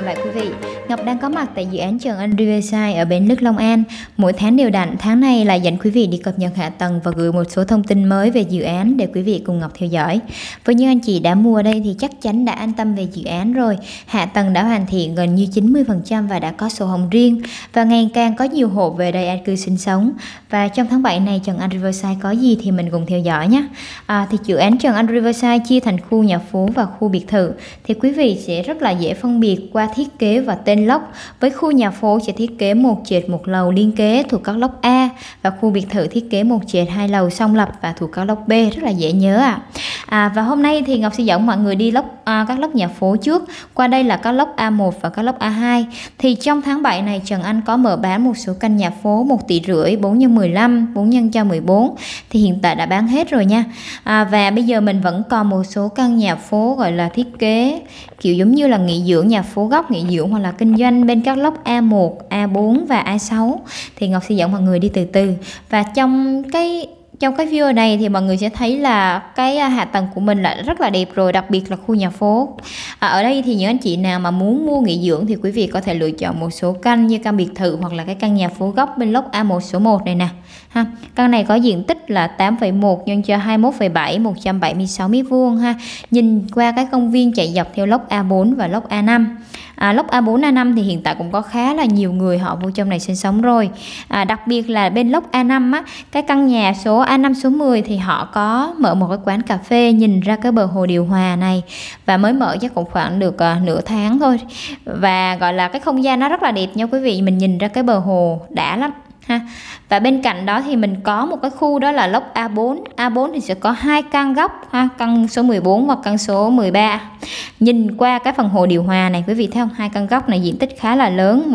lại quý vị. Ngọc đang có mặt tại dự án Trần Anh Riverside ở Bến Lức Long An. Mỗi tháng đều đặn, tháng này lại dẫn quý vị đi cập nhật hạ tầng và gửi một số thông tin mới về dự án để quý vị cùng Ngọc theo dõi. Với những anh chị đã mua ở đây thì chắc chắn đã an tâm về dự án rồi. Hạ tầng đã hoàn thiện gần như 90% và đã có sổ hồng riêng, và ngày càng có nhiều hộ về đây an cư sinh sống. Và trong tháng 7 này Trần Anh Riverside có gì thì mình cùng theo dõi nhé. Thì dự án Trần Anh Riverside chia thành khu nhà phố và khu biệt thự, thì quý vị sẽ rất là dễ phân biệt qua thiết kế và tên lốc. Với khu nhà phố sẽ thiết kế một trệt một lầu liên kế thuộc các lốc A, và khu biệt thự thiết kế một trệt hai lầu song lập và thuộc các lốc B, rất là dễ nhớ và hôm nay thì Ngọc sẽ dẫn mọi người đi các lốc nhà phố trước. Qua đây là các lốc A1 và các lốc A2. Thì trong tháng 7 này Trần Anh có mở bán một số căn nhà phố 1,5 tỷ, 4x15, 4x14, thì hiện tại đã bán hết rồi nha. Và bây giờ mình vẫn còn một số căn nhà phố gọi là thiết kế kiểu giống như là nghỉ dưỡng, nhà phố góc nghỉ dưỡng hoặc là kinh doanh bên các lốc A1, A4 và A6. Thì Ngọc sẽ dẫn mọi người đi từ từ. Và trong cái video này thì mọi người sẽ thấy là cái hạ tầng của mình là rất là đẹp rồi, đặc biệt là khu nhà phố. Ở đây thì những anh chị nào mà muốn mua nghỉ dưỡng thì quý vị có thể lựa chọn một số căn như căn biệt thự hoặc là cái căn nhà phố góc bên lốc A1 số 1 này nè. Căn này có diện tích là 8,1 x 21,7, 176 m². Nhìn qua cái công viên chạy dọc theo lốc A4 và lốc A5. Lốc A4, A5 thì hiện tại cũng có khá là nhiều người họ vô trong này sinh sống rồi. Đặc biệt là bên lốc A5 cái căn nhà số A5 số 10 thì họ có mở một cái quán cà phê nhìn ra cái bờ hồ điều hòa này, và mới mở chắc cũng khoảng được nửa tháng thôi. Và gọi là cái không gian nó rất là đẹp nha quý vị, mình nhìn ra cái bờ hồ đã lắm. Và bên cạnh đó thì mình có một cái khu đó là lốc A4. A4 thì sẽ có hai căn góc căn số 14 và căn số 13. Nhìn qua cái phần hồ điều hòa này quý vị thấy không, hai căn góc này diện tích khá là lớn,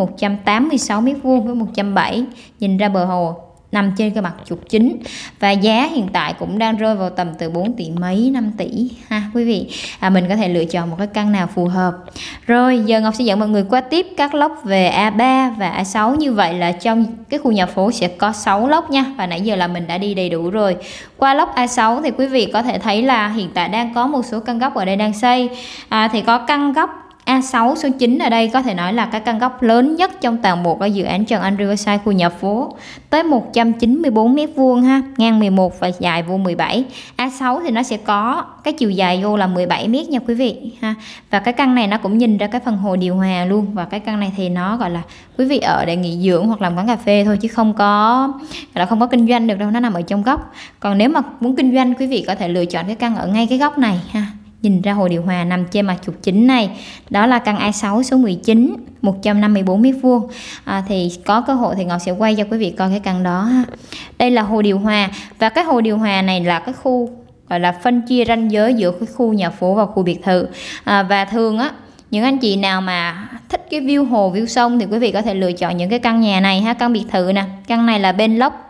186 m² với 170, nhìn ra bờ hồ, nằm trên cái mặt trục chính. Và giá hiện tại cũng đang rơi vào tầm từ 4 tỷ mấy, 5 tỷ quý vị. Mình có thể lựa chọn một cái căn nào phù hợp. Rồi giờ Ngọc sẽ dẫn mọi người qua tiếp các lốc về A3 và A6. Như vậy là trong cái khu nhà phố sẽ có 6 lốc nha, và nãy giờ là mình đã đi đầy đủ rồi. Qua lốc A6 thì quý vị có thể thấy là hiện tại đang có một số căn góc ở đây đang xây. Thì có căn góc A6 số 9 ở đây có thể nói là cái căn góc lớn nhất trong toàn bộ cái dự án Trần Anh Riverside khu nhà phố, tới 194 m², ngang 11 và dài vô 17. A6 thì nó sẽ có cái chiều dài vô là 17 m nha quý vị Và cái căn này nó cũng nhìn ra cái phần hồ điều hòa luôn. Và cái căn này thì nó gọi là quý vị ở để nghỉ dưỡng hoặc làm quán cà phê thôi, chứ không có kinh doanh được đâu, nó nằm ở trong góc. Còn nếu mà muốn kinh doanh quý vị có thể lựa chọn cái căn ở ngay cái góc này nhìn ra hồ điều hòa nằm trên mặt trục chính này. Đó là căn A6 số 19, 154 m². Thì có cơ hội thì Ngọc sẽ quay cho quý vị coi cái căn đó Đây là hồ điều hòa, và cái hồ điều hòa này là cái khu gọi là phân chia ranh giới giữa cái khu nhà phố và khu biệt thự. Và thường những anh chị nào mà thích cái view hồ view sông thì quý vị có thể lựa chọn những cái căn nhà này căn biệt thự nè. Căn này là bên lốc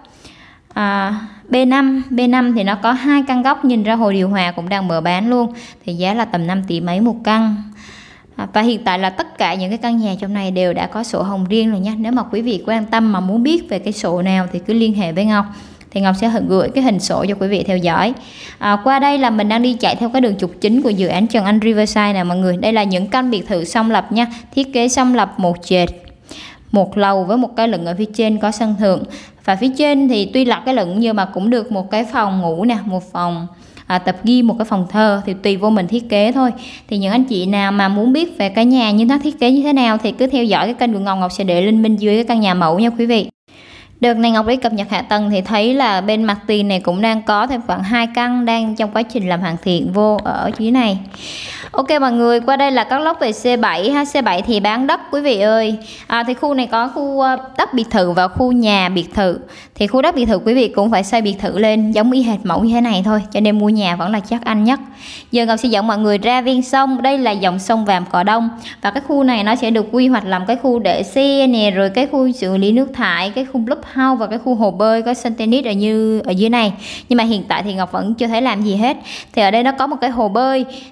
B5 thì nó có hai căn góc nhìn ra hồ điều hòa, cũng đang mở bán luôn. Thì giá là tầm 5 tỷ mấy một căn. Và hiện tại là tất cả những cái căn nhà trong này đều đã có sổ hồng riêng rồi nha. Nếu mà quý vị quan tâm mà muốn biết về cái sổ nào thì cứ liên hệ với Ngọc, thì Ngọc sẽ gửi cái hình sổ cho quý vị theo dõi. Qua đây là mình đang đi chạy theo cái đường trục chính của dự án Trần Anh Riverside nè mọi người. Đây là những căn biệt thự song lập nha, thiết kế song lập một trệt một lầu với một cái lửng ở phía trên có sân thượng. Và phía trên thì tuy là cái lửng nhưng mà cũng được một cái phòng ngủ nè, một phòng tập gym, một cái phòng thờ, thì tùy vô mình thiết kế thôi. Thì những anh chị nào mà muốn biết về cái nhà như nó thiết kế như thế nào thì cứ theo dõi cái kênh của Ngọc. Ngọc sẽ để link bên dưới cái căn nhà mẫu nha quý vị. Đợt này Ngọc đi cập nhật hạ tầng thì thấy là bên mặt tiền này cũng đang có thêm khoảng 2 căn đang trong quá trình làm hoàn thiện vô ở dưới này. Ok mọi người, qua đây là các lốc về C7 C7 thì bán đất quý vị ơi. Thì khu này có khu đất biệt thự và khu nhà biệt thự. Thì khu đất biệt thự quý vị cũng phải xây biệt thự lên giống y hệt mẫu như thế này thôi, cho nên mua nhà vẫn là chắc ăn nhất. Giờ Ngọc sẽ dẫn mọi người ra ven sông. Đây là dòng sông Vàm Cỏ Đông, và cái khu này nó sẽ được quy hoạch làm cái khu để xe nè, rồi cái khu xử lý nước thải, cái khu clubhouse và cái khu hồ bơi có sân tennis ở dưới này. Nhưng mà hiện tại thì Ngọc vẫn chưa thấy làm gì hết. Thì ở đây nó có một cái hồ bơi,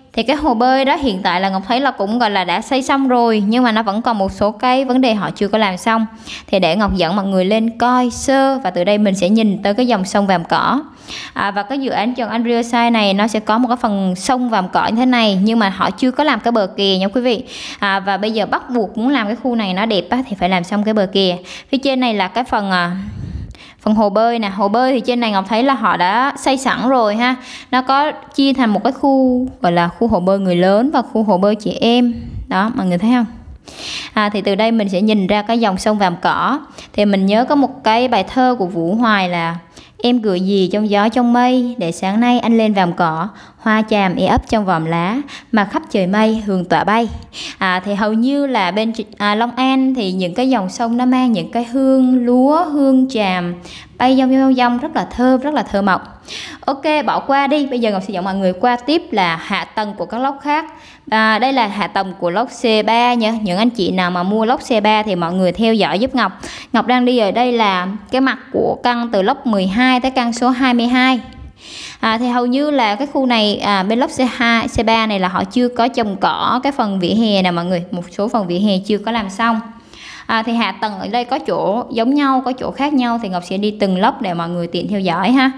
Thì cái hồ bơi đó hiện tại là Ngọc thấy là cũng gọi là đã xây xong rồi, nhưng mà nó vẫn còn một số cái vấn đề họ chưa có làm xong. Thì để Ngọc dẫn mọi người lên coi sơ, và từ đây mình sẽ nhìn tới cái dòng sông Vàm Cỏ. Và cái dự án Trần Anh Riverside này nó sẽ có một cái phần sông Vàm Cỏ như thế này, nhưng mà họ chưa có làm cái bờ kè nha quý vị. Và bây giờ bắt buộc muốn làm cái khu này nó đẹp á, thì phải làm xong cái bờ kè. Phía trên này là cái phần hồ bơi nè. Hồ bơi thì trên này Ngọc thấy là họ đã xây sẵn rồi ha. Nó có chia thành một cái khu gọi là khu hồ bơi người lớn và khu hồ bơi chị em. Đó, mọi người thấy không? Thì từ đây mình sẽ nhìn ra cái dòng sông Vàm Cỏ. Thì mình nhớ có một cái bài thơ của Vũ Hoài là: em gửi gì trong gió trong mây, để sáng nay anh lên vàm cỏ, hoa chàm e ấp trong vòm lá, mà khắp trời mây hương tỏa bay. Thì hầu như là bên Long An thì những cái dòng sông nó mang những cái hương lúa, hương chàm bay dong dong rất là thơm, rất là thơ mộng. Ok, bỏ qua đi. Bây giờ Ngọc sẽ dẫn mọi người qua tiếp là hạ tầng của các lốc khác. Đây là hạ tầng của lốc C3 nha. Những anh chị nào mà mua lốc C3 thì mọi người theo dõi giúp Ngọc. Ngọc đang đi ở đây là cái mặt của căn từ lốc 12 tới căn số 22. Thì hầu như là cái khu này bên lốc C2, C3 này là họ chưa có trồng cỏ cái phần vỉa hè nè mọi người. Một số phần vỉa hè chưa có làm xong. Thì hạ tầng ở đây có chỗ giống nhau, có chỗ khác nhau, thì Ngọc sẽ đi từng lốc để mọi người tiện theo dõi ha.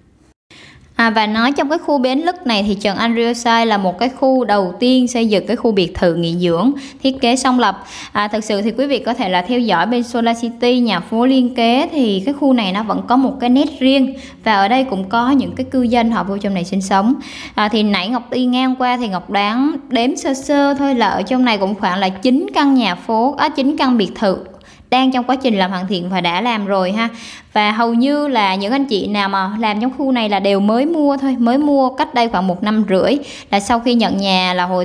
Và nói trong cái khu Bến Lức này thì Trần Anh Riverside là một cái khu đầu tiên xây dựng cái khu biệt thự nghỉ dưỡng thiết kế song lập. Thực sự thì quý vị có thể là theo dõi bên Solar City, nhà phố liên kế, thì cái khu này nó vẫn có một cái nét riêng, và ở đây cũng có những cái cư dân họ vô trong này sinh sống. Thì nãy Ngọc đi ngang qua thì Ngọc đoán đếm sơ sơ thôi là ở trong này cũng khoảng là 9 căn nhà phố, 9 căn biệt thự đang trong quá trình làm hoàn thiện và đã làm rồi ha. Và hầu như là những anh chị nào mà làm trong khu này là đều mới mua thôi, mới mua cách đây khoảng 1 năm rưỡi, là sau khi nhận nhà là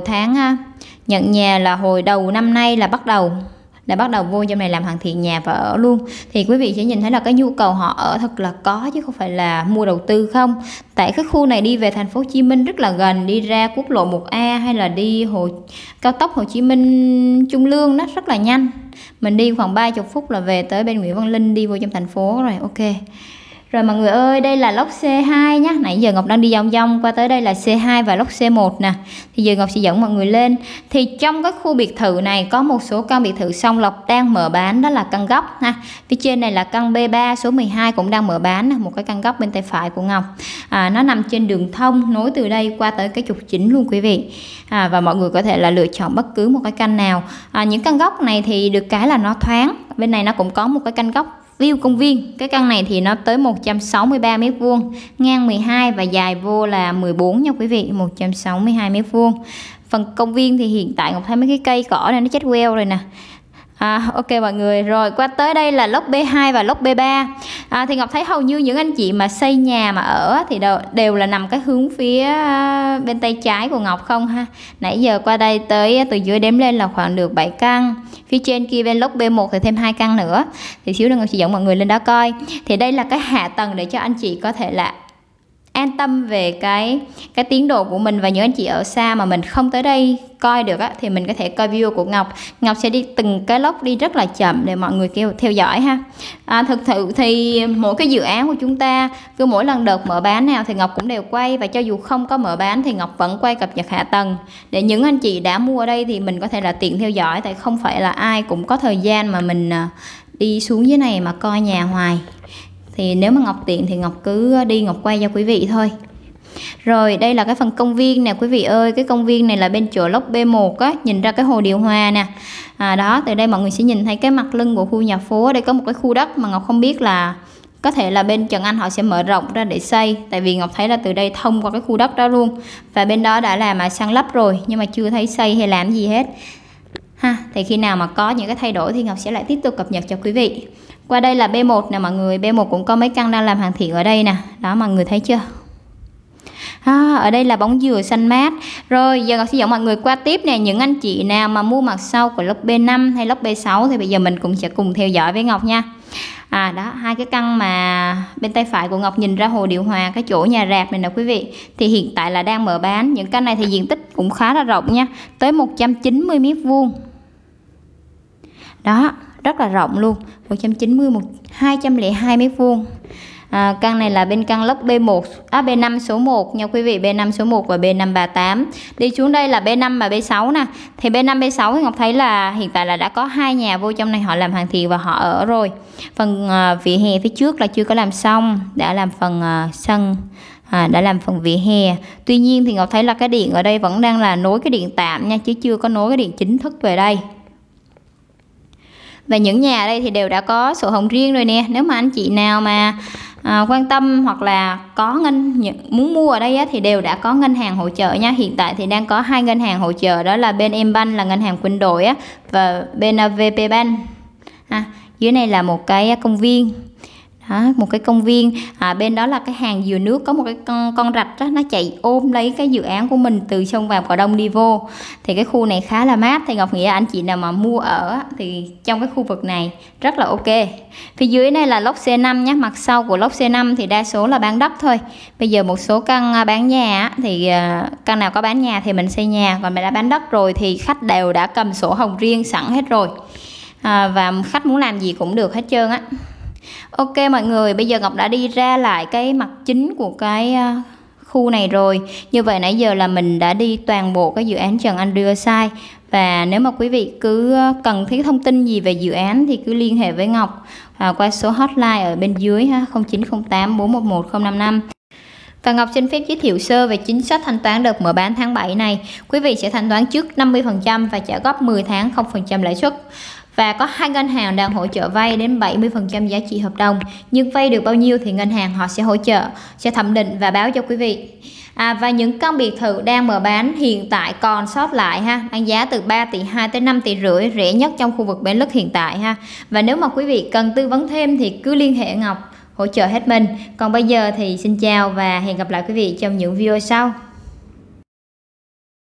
nhận nhà là hồi đầu năm nay là bắt đầu vô trong này làm hoàn thiện nhà và ở luôn. Thì quý vị sẽ nhìn thấy là cái nhu cầu họ ở thật là có, chứ không phải là mua đầu tư không. Tại cái khu này đi về thành phố Hồ Chí Minh rất là gần, đi ra quốc lộ 1A hay là đi cao tốc Hồ Chí Minh Trung Lương nó rất là nhanh. Mình đi khoảng 30 phút là về tới bên Nguyễn Văn Linh, đi vô trong thành phố rồi. Ok. Rồi mọi người ơi, đây là lốc C2 nhé. Nãy giờ Ngọc đang đi vòng vòng qua tới đây là C2 và lốc C1 nè. Thì giờ Ngọc sẽ dẫn mọi người lên. Thì trong cái khu biệt thự này có một số căn biệt thự song lập đang mở bán, đó là căn góc ha. Phía trên này là căn B3 số 12 cũng đang mở bán nè, một cái căn góc bên tay phải của Ngọc. Nó nằm trên đường thông nối từ đây qua tới cái trục chính luôn quý vị. Và mọi người có thể là lựa chọn bất cứ một cái căn nào. Những căn góc này thì được cái là nó thoáng. Bên này nó cũng có một cái căn góc view công viên. Cái căn này thì nó tới 163 m², ngang 12 và dài vô là 14 nha quý vị, 162 m². Phần công viên thì hiện tại Ngọc thấy mấy cái cây cỏ này nó chết queo rồi nè. Ok mọi người, rồi qua tới đây là lốc B2 và lốc B3. Thì Ngọc thấy hầu như những anh chị mà xây nhà mà ở thì đều là nằm cái hướng phía bên tay trái của Ngọc không ha. Nãy giờ qua đây tới từ dưới đếm lên là khoảng được 7 căn. Phía trên kia bên lốc B1 thì thêm 2 căn nữa. Thì xíu nữa Ngọc sẽ dẫn mọi người lên đó coi. Thì đây là cái hạ tầng để cho anh chị có thể là an tâm về cái tiến độ của mình. Và những anh chị ở xa mà mình không tới đây coi được á, thì mình có thể coi video của Ngọc. Ngọc sẽ đi từng cái lốc đi rất là chậm để mọi người theo dõi ha. Thực sự thì mỗi cái dự án của chúng ta cứ mỗi lần đợt mở bán nào thì Ngọc cũng đều quay, và cho dù không có mở bán thì Ngọc vẫn quay cập nhật hạ tầng để những anh chị đã mua ở đây thì mình có thể là tiện theo dõi. Tại không phải là ai cũng có thời gian mà mình đi xuống dưới này mà coi nhà hoài. Thì nếu mà Ngọc tiện thì Ngọc cứ đi Ngọc quay cho quý vị thôi. Rồi đây là cái phần công viên nè quý vị ơi. Cái công viên này là bên chỗ lốc B1 á, nhìn ra cái hồ điều hòa nè. Đó, từ đây mọi người sẽ nhìn thấy cái mặt lưng của khu nhà phố. Ở đây có một cái khu đất mà Ngọc không biết là có thể là bên Trần Anh họ sẽ mở rộng ra để xây. Tại vì Ngọc thấy là từ đây thông qua cái khu đất đó luôn. Và bên đó đã làm san lấp rồi, nhưng mà chưa thấy xây hay làm gì hết ha. Thì khi nào mà có những cái thay đổi thì Ngọc sẽ lại tiếp tục cập nhật cho quý vị. Qua đây là B1 nè mọi người. B1 cũng có mấy căn đang làm hoàn thiện ở đây nè. Đó mọi người thấy chưa? Ở đây là bóng dừa xanh mát. Rồi giờ Ngọc sẽ dẫn mọi người qua tiếp nè. Những anh chị nào mà mua mặt sau của lốc B5 hay lốc B6 thì bây giờ mình cũng sẽ cùng theo dõi với Ngọc nha. Đó, hai cái căn mà bên tay phải của Ngọc nhìn ra hồ điều hòa, cái chỗ nhà rạp này nè quý vị, thì hiện tại là đang mở bán. Những căn này thì diện tích cũng khá là rộng nha, tới 190 m². Đó, rất là rộng luôn, 190, 202 m². Căn này là bên căn lốc B1 B5 số 1 nha quý vị, B5 số 1 và B538. Đi xuống đây là B5 và B6 nè. Thì B5 B6 thì Ngọc thấy là hiện tại là đã có 2 nhà vô trong này họ làm hoàn thiện và họ ở rồi. Phần vỉa hè phía trước là chưa có làm xong, đã làm phần sân, đã làm phần vỉa hè. Tuy nhiên thì Ngọc thấy là cái điện ở đây vẫn đang là nối cái điện tạm nha, chứ chưa có nối cái điện chính thức về đây. Và những nhà ở đây thì đều đã có sổ hồng riêng rồi nè. Nếu mà anh chị nào mà quan tâm hoặc là có muốn mua ở đây á, thì đều đã có ngân hàng hỗ trợ nha. Hiện tại thì đang có 2 ngân hàng hỗ trợ, đó là bên Mbank là ngân hàng quân đội á, và bên VP Bank. Dưới này là một cái công viên. Đó, một cái công viên, bên đó là cái hàng dừa nước, có một cái con rạch đó, nó chạy ôm lấy cái dự án của mình từ sông Vàm Cỏ Đông đi vô. Thì cái khu này khá là mát, thì Ngọc nghĩ anh chị nào mà mua ở thì trong cái khu vực này rất là ok. Phía dưới này là lốc C5 nhé, mặt sau của lốc C5 thì đa số là bán đất thôi. Bây giờ một số căn bán nhà thì căn nào có bán nhà thì mình xây nhà, còn mình đã bán đất rồi thì khách đều đã cầm sổ hồng riêng sẵn hết rồi, và khách muốn làm gì cũng được hết trơn á. Ok mọi người, bây giờ Ngọc đã đi ra lại cái mặt chính của cái khu này rồi. Như vậy nãy giờ là mình đã đi toàn bộ cái dự án Trần Anh Riverside. Và nếu mà quý vị cứ cần thiết thông tin gì về dự án thì cứ liên hệ với Ngọc qua số hotline ở bên dưới 0908 411 055. Và Ngọc xin phép giới thiệu sơ về chính sách thanh toán đợt mở bán tháng 7 này. Quý vị sẽ thanh toán trước 50% và trả góp 10 tháng 0% lãi suất. Và có 2 ngân hàng đang hỗ trợ vay đến 70% giá trị hợp đồng. Nhưng vay được bao nhiêu thì ngân hàng họ sẽ hỗ trợ, sẽ thẩm định và báo cho quý vị. Và những căn biệt thự đang mở bán hiện tại còn sót lại bán giá từ 3,2 tỷ tới 5,5 tỷ, rẻ nhất trong khu vực Bến Lức hiện tại Và nếu mà quý vị cần tư vấn thêm thì cứ liên hệ Ngọc, hỗ trợ hết mình. Còn bây giờ thì xin chào và hẹn gặp lại quý vị trong những video sau.